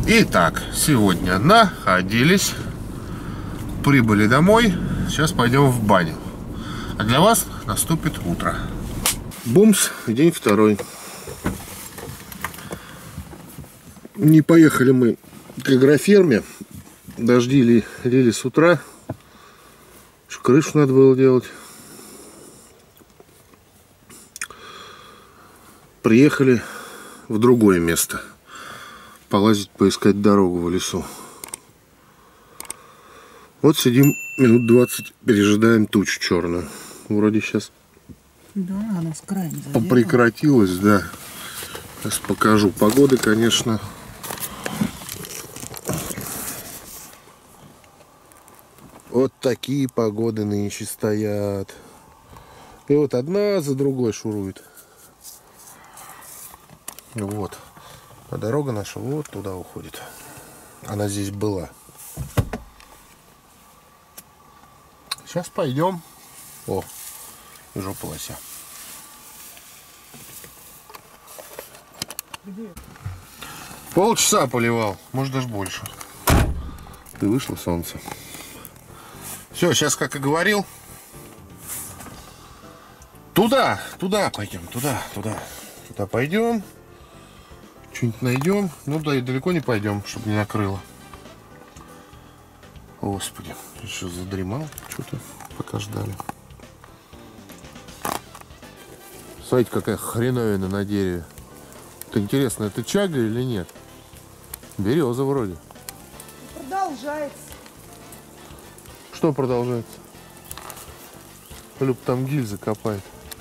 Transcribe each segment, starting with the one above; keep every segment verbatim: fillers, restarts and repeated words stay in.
Итак, сегодня находились, прибыли домой, сейчас пойдем в баню. А для вас наступит утро. Бумс, день второй. Не поехали мы к агроферме. Дожди ли, лили с утра. Крышу надо было делать. Приехали в другое место. Полазить, поискать дорогу в лесу. Вот сидим минут двадцать, пережидаем тучу черную. Вроде сейчас да, она с края прекратилась, да. Сейчас покажу. Погоды, конечно, вот такие погоды нынче стоят. И вот одна за другой шурует. Вот. А дорога наша вот туда уходит. Она здесь была. Сейчас пойдем. О, жопа лося. Где? Полчаса поливал, может даже больше. И вышло солнце. Все, сейчас, как и говорил, туда, туда пойдем, туда, туда, туда пойдем. Что-нибудь найдем. Ну да, и далеко не пойдем, чтобы не накрыло. Господи, еще задремал что-то, пока ждали. Смотрите, какая хреновина на дереве. Вот интересно, это чага или нет? Береза вроде. Продолжается. Что продолжается? Люб там гильзы копает.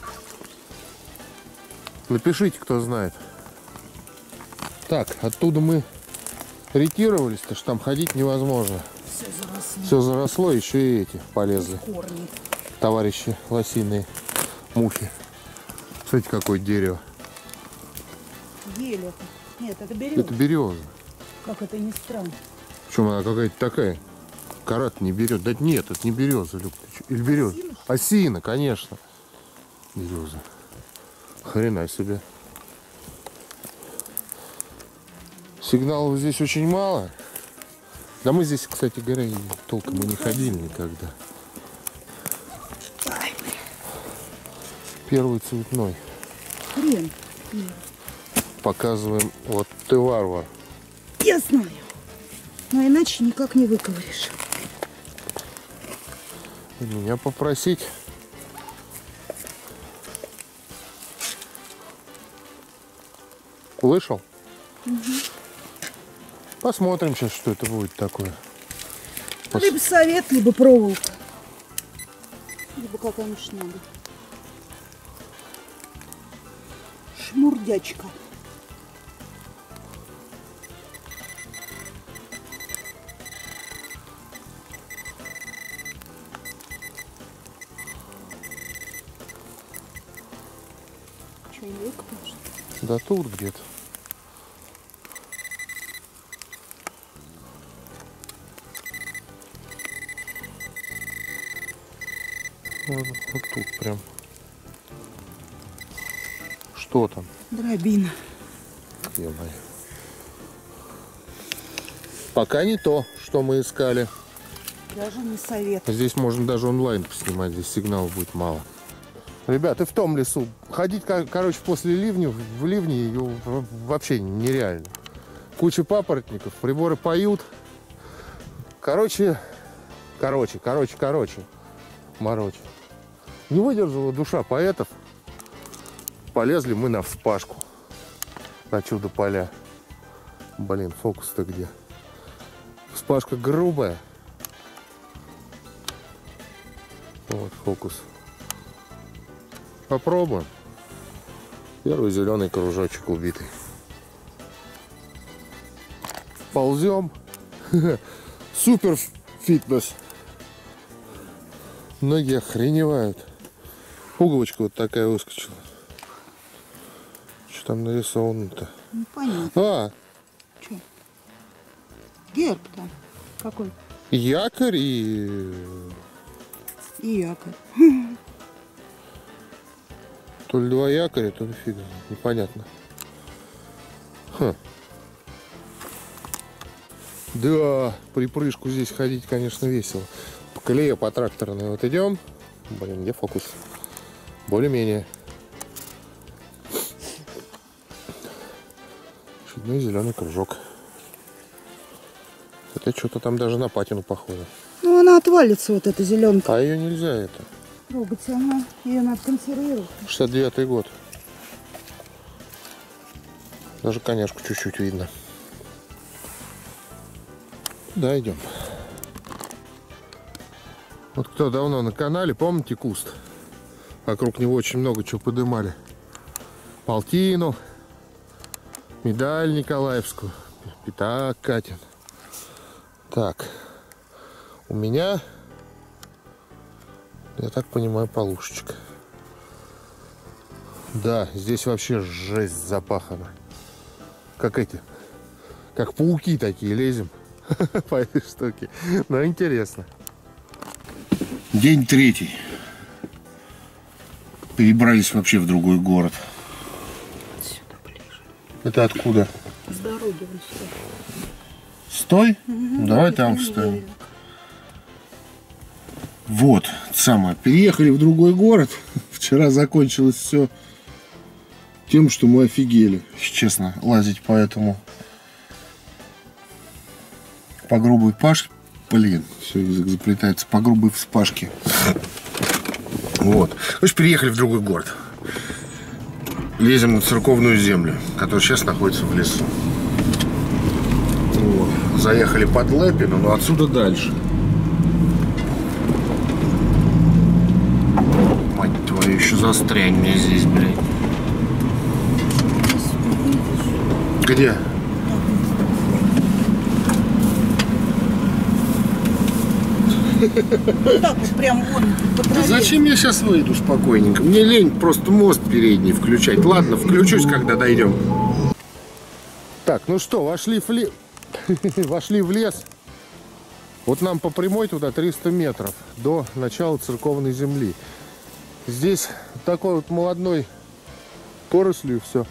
Напишите, кто знает. Так, оттуда мы ретировались, потому что там ходить невозможно. Все заросло. Все заросло, еще и эти полезли. Корни. Товарищи лосиные мухи. Смотрите, какое дерево. Ель это. Нет, это береза. Это береза. Как это ни странно. Причем она какая-то такая. Кора-то не берет. Да нет, это не береза, Люб. Или береза? Осина? Осина, конечно. Береза. Хрена себе. Сигналов здесь очень мало. Да мы здесь, кстати говоря, толком и не ходили никогда. Первый цветной. Хрен. Показываем. Вот ты варвар. Я знаю. Но иначе никак не выковыришь. Меня попросить. Слышал? Угу. Посмотрим сейчас, что это будет такое. Пос... Либо совет, либо проволока. Либо какая-нибудь шняга. Шмурдячка. Что, не выкопаешь? Да тут где-то. Вот, вот тут прям. Что там? Дробина. Ё-моё. Пока не то, что мы искали. Даже не совет. Здесь можно даже онлайн поснимать, здесь сигналов будет мало. Ребят, и в том лесу ходить, короче, после ливня, в ливне вообще нереально. Куча папоротников, приборы поют. Короче, короче, короче, короче, морочь. Не выдержала душа поэтов. Полезли мы на вспашку. На чудо-поля. Блин, фокус-то где? Вспашка грубая. Вот фокус. Попробуем. Первый зеленый кружочек убитый. Ползем. Супер фитнес. Ноги охреневают. Пуговочка вот такая выскочила. Что там нарисовано-то? Непонятно. А! Че? Герб там. Какой? Якорь и... И якорь. То ли два якоря, то ли фиг. Непонятно. Хм. Да, припрыжку здесь ходить, конечно, весело. По колее, по тракторной вот идем. Блин, где фокус? Более-менее. Очередной зеленый кружок. Это что-то там даже на патину похоже. Ну, она отвалится, вот эта зеленка. А ее нельзя это. Трогать она, ее надо консервировать. шестьдесят девятый год. Даже коняшку чуть-чуть видно. Да, идем. Вот кто давно на канале, помните куст? Вокруг него очень много чего подымали. Полтину, медаль Николаевскую, пятак Катин. Так, у меня, я так понимаю, полушечка. Да, здесь вообще жесть запахана. Как эти, как пауки такие, лезем по этой штуке. Но интересно. День третий. Перебрались вообще в другой город. Сюда ближе. Это откуда? С дороги вон сюда. Стой? Угу, давай там встанем. Вот, самое. Переехали в другой город. Вчера закончилось все тем, что мы офигели, честно, лазить по этому, по грубой пашке. Блин, все, язык заплетается. По грубой вспашке. Вот. Короче, переехали в другой город. Лезем на церковную землю, которая сейчас находится в лесу. Вот. Заехали под Лепино, но отсюда дальше. Мать твою, еще застрянь мне здесь, блядь. Где? Так вот прям вон по траве. Зачем я сейчас выйду спокойненько? Мне лень просто мост передний включать. Ладно, включусь, когда дойдем. Так, ну что, вошли в, ле... вошли в лес. Вот нам по прямой туда триста метров до начала церковной земли. Здесь такой вот молодой порослью все.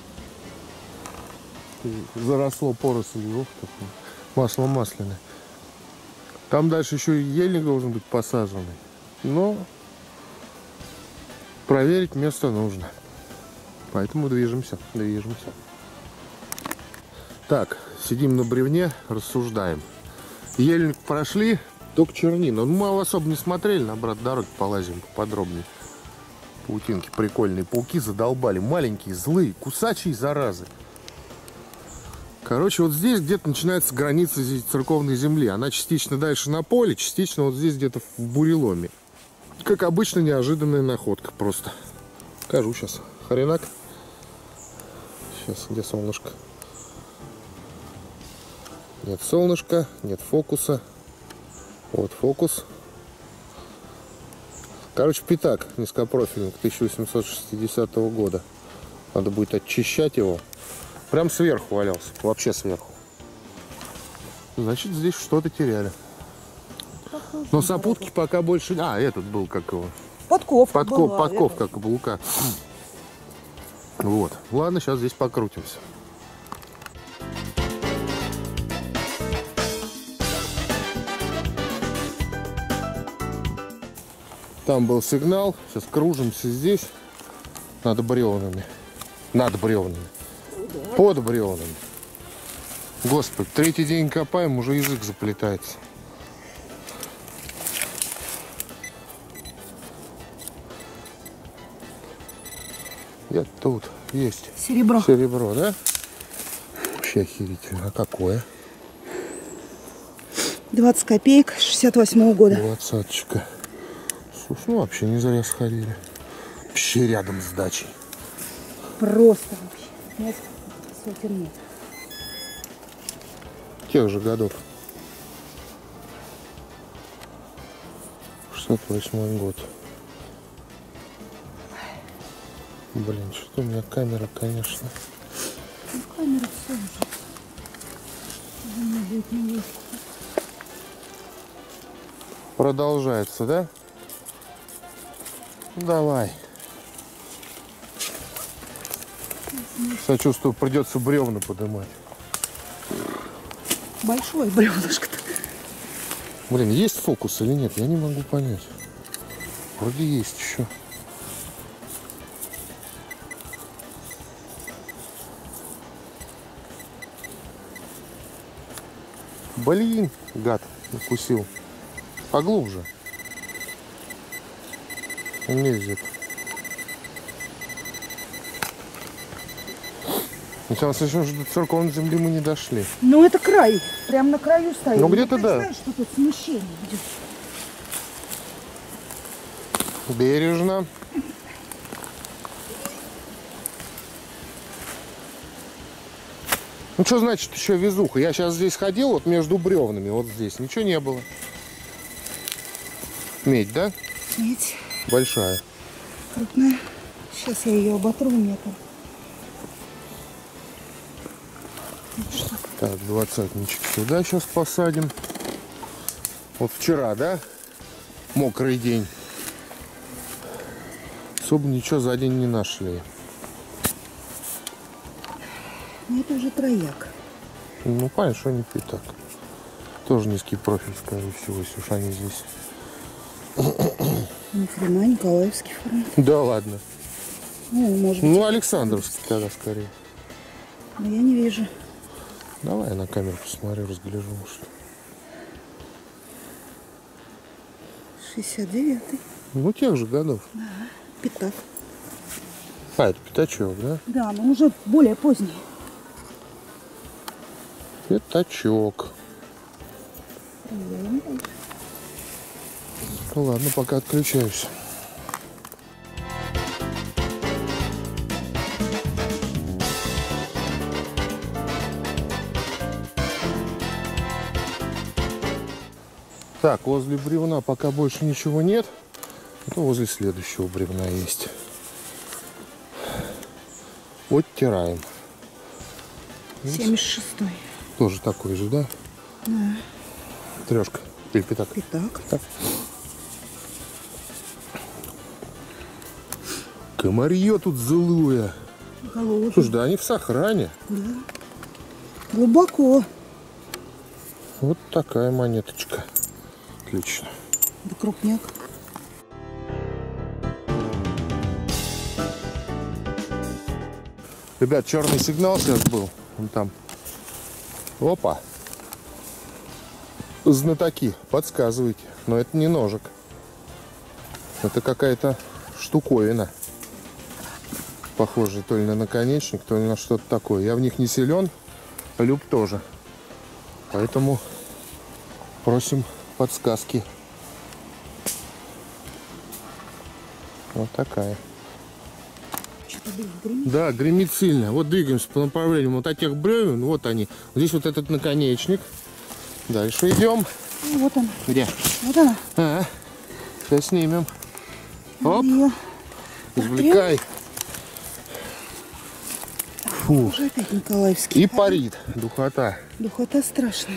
Заросло порослью. Ох, такое. Масло масляное. Там дальше еще и ельник должен быть посаженный. Но проверить место нужно. Поэтому движемся, движемся. Так, сидим на бревне, рассуждаем. Ельник прошли, только чернина. Ну, мы особо не смотрели, на обратной дороге полазим поподробнее. Паутинки прикольные. Пауки задолбали. Маленькие, злые, кусачие заразы. Короче, вот здесь где-то начинается граница здесь церковной земли. Она частично дальше на поле, частично вот здесь где-то в буреломе. Как обычно, неожиданная находка просто. Покажу сейчас. Хренак. Сейчас, где солнышко? Нет солнышка, нет фокуса. Вот фокус. Короче, пятак низкопрофильный тысяча восемьсот шестидесятого года. Надо будет очищать его. Прям сверху валялся. Вообще сверху. Значит, здесь что-то теряли. Похоже, но сопутки дорога. Пока больше... А, этот был как его? Подковка Подков, была, подковка каблука. Вот. Ладно, сейчас здесь покрутимся. Там был сигнал. Сейчас кружимся здесь. Над бревнами. Над бревнами. Под бревнами. Господи, третий день копаем, уже язык заплетается. Где тут есть серебро. Серебро, да? Вообще охерительно. А какое? двадцать копеек шестьдесят восьмого года. Двадцаточка. Слушай, ну вообще не зря сходили. Вообще рядом с дачей. Просто вообще. Несколько сотен метров. Тех же годов. шестьдесят восьмой год. Блин, что у меня камера, конечно. Ну, камера все уже. У меня будет не есть. Продолжается, да? Давай. Сочувствую, придется бревна поднимать. Большое бревнышко-то. Блин, есть фокус или нет? Я не могу понять. Вроде есть еще. Блин, гад, укусил. Поглубже. Он лезет. Сейчас еще до церковной земли мы не дошли. Ну это край. Прям на краю стоит. Ну где-то да. Знаешь, что тут смещение идет. Бережно. Ну что значит еще везуха? Я сейчас здесь ходил, вот между бревнами, вот здесь ничего не было. Медь, да? Медь. Большая. Крупная. Сейчас я ее оботру, у меня там. Так, двадцатничек сюда сейчас посадим. Вот вчера, да? Мокрый день. Особо ничего за день не нашли. Ну это уже трояк. Ну, понятно, что не пить так. Тоже низкий профиль, скорее всего, если уж они здесь. Ни хрена, Николаевский формат. Да ладно. Ну, может быть. Ну, Александровский тогда скорее. Но я не вижу. Давай я на камеру посмотрю, разгляжу, может. шестьдесят девятый. Ну, тех же годов. Да, пятак. А, это пятачок, да? Да, но уже более поздний. Пятачок. Ну ладно, пока отключаюсь. Так, возле бревна пока больше ничего нет. Но возле следующего бревна есть. Оттираем. семьдесят шестой. Тоже такой же, да? Да. Трешка. Или пятак? Пятак. Так. Комарье тут злое. Голодный. Слушай, да они в сохране. Да. Глубоко. Вот такая монеточка. Отлично. Да крупняк. Ребят, черный сигнал сейчас был. Вон там. Опа. Знатоки, подсказывайте. Но это не ножик. Это какая-то штуковина. Похоже то ли на наконечник, то ли на что-то такое. Я в них не силен. Люб тоже. Поэтому просим подсказки. Вот такая. Что-то, блин, гремит. Да, гремит сильно. Вот двигаемся по направлению вот этих бревен. Вот они. Здесь вот этот наконечник. Дальше идем. Ну, вот она. Где? Вот она. А, сейчас снимем. Оп, Ее. извлекай. Фу. Уже опять Николаевский. И парит. Духота. Духота страшная.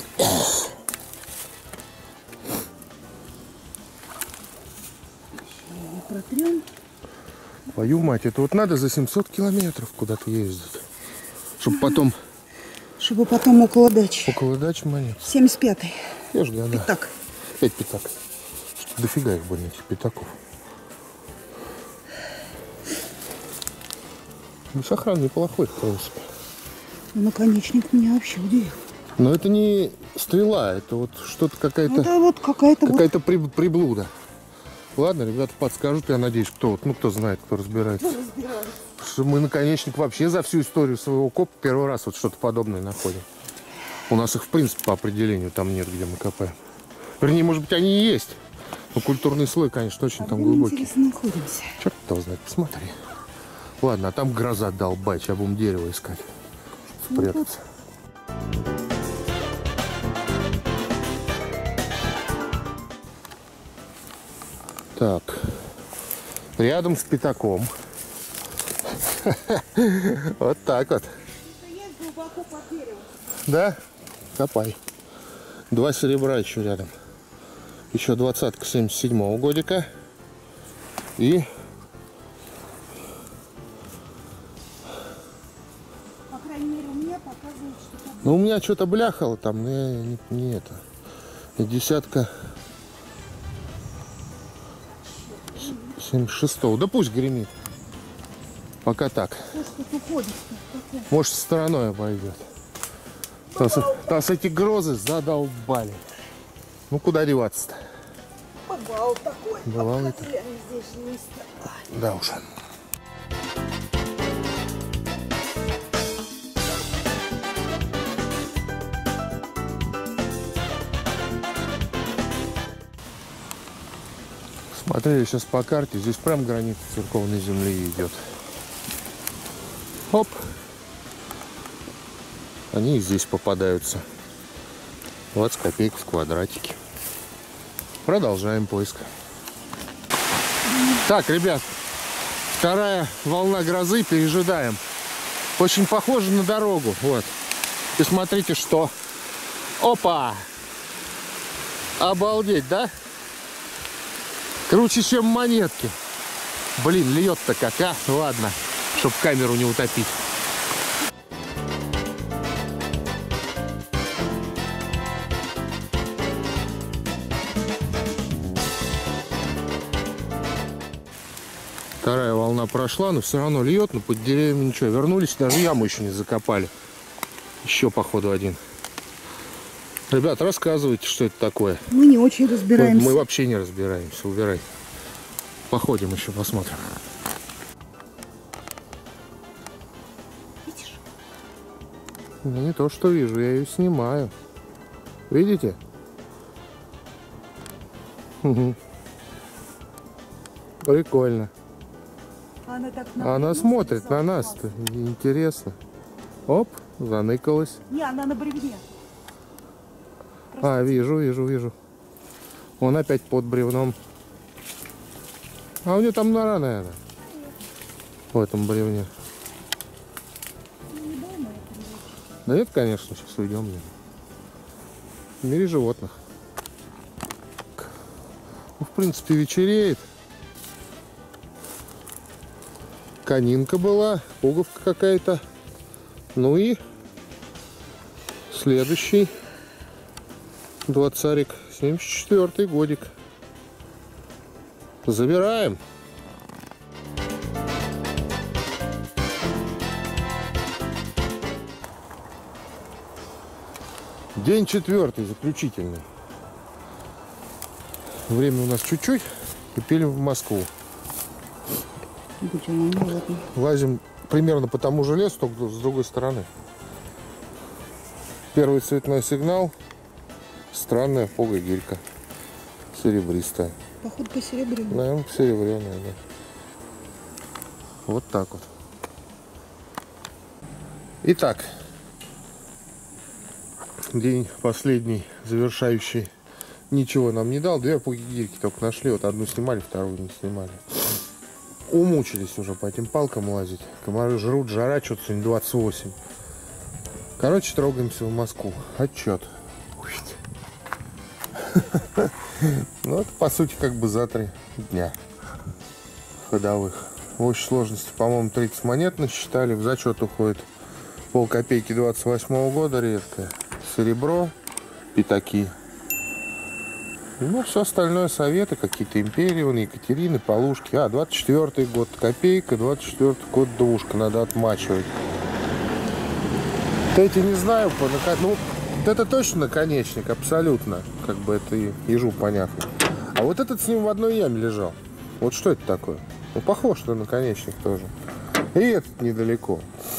Протрем. Твою мать, это вот надо за семьсот километров куда-то ездить. Чтобы потом Чтобы потом около дачи. около дачи монет. семьдесят пятый. Я ж года. Так. Пять пятак. Что дофига их, блин, этих пятаков. Ну, сохран неплохой, в принципе. Ну, наконечник меня вообще удивил. Но это не стрела, это вот что-то какая-то Это вот какая-то вот. какая-то при- приблуда. Ладно, ребята подскажут, я надеюсь, кто вот, ну кто знает, кто разбирается. Что мы наконечник вообще за всю историю своего копа первый раз вот что-то подобное находим. У нас их в принципе по определению там нет, где мы копаем. Вернее, может быть, они и есть. Но культурный слой, конечно, очень А там где мы, глубокий. интересно, находимся? Черт его знает, посмотри. Ладно, а там гроза долбать, сейчас будем дерево искать. Спрятаться. Так, рядом с пятаком. Вот так вот. Да? Копай. Два серебра еще рядом. Еще двадцатка семьдесят седьмого годика. И... По крайней мере, у меня показывает, что так. Ну, у меня что-то бляхало там, но я не, не это. И десятка семьдесят шестого. Да пусть гремит. Пока так. Слушай, тут уходит. Может, стороной обойдет. Нас, нас эти грозы задолбали. Ну, куда деваться-то? Побал такой. Бывал это. Здесь же место. Да уж. Смотрели сейчас по карте, здесь прям граница церковной земли идет. Оп! Они и здесь попадаются. двадцать копеек в квадратике. Продолжаем поиск. Так, ребят, вторая волна грозы, пережидаем. Очень похоже на дорогу. Вот. И смотрите, что. Опа! Обалдеть, да? Круче, чем монетки. Блин, льет-то как, а? Ладно, чтоб камеру не утопить. Вторая волна прошла, но все равно льет, но под деревьями ничего. Вернулись, даже яму еще не закопали. Еще, походу, один. Ребят, рассказывайте, что это такое. Мы не очень разбираемся. Мы, мы вообще не разбираемся, убирай. Походим еще, посмотрим. Видишь? Я не то, что вижу, я ее снимаю. Видите? Угу. Прикольно. Она, так на Она смотрит на нас-то. Интересно. Оп, заныкалась. Не, она на бревне. А, вижу, вижу, вижу. Он опять под бревном. А у нее там нора, наверное. В этом бревне. Да нет, конечно, сейчас уйдем. В мире животных. Ну, в принципе, вечереет. Конинка была, пуговка какая-то. Ну и следующий двадцарик, семьдесят четвёртый годик. Забираем. День четвертый, заключительный. Время у нас чуть-чуть. И пилим в Москву. Лазим примерно по тому же лесу, только с другой стороны. Первый цветной сигнал. Странная пуга-гирька. Серебристая. Походу посеребренная. Наверное, посеребренная, да. Вот так вот. Итак. День последний, завершающий. Ничего нам не дал. Две пуги-гирьки только нашли. Вот одну снимали, вторую не снимали. Умучились уже по этим палкам лазить. Комары жрут, жара что-то сегодня двадцать восемь. Короче, трогаемся в Москву. Отчет. Ну, это, по сути, как бы за три дня ходовых. В общей сложности, по-моему, тридцать монет насчитали. В зачет уходит полкопейки двадцать восьмого года, редкое. Серебро, пятаки. Ну, все остальное советы, какие-то империоны, Екатерины, полушки. А, двадцать четвёртый год копейка, двадцать четвёртый год двушка. Надо отмачивать. Вот эти не знаю, по ну, вот это точно наконечник, абсолютно. Как бы это и ежу понятно. А вот этот с ним в одной яме лежал. Вот что это такое? Ну, похож на наконечник тоже. И этот недалеко.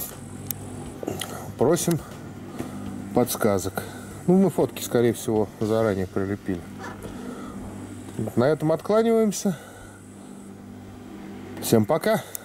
Просим подсказок. Ну, мы фотки, скорее всего, заранее прилепили. На этом откланиваемся. Всем пока.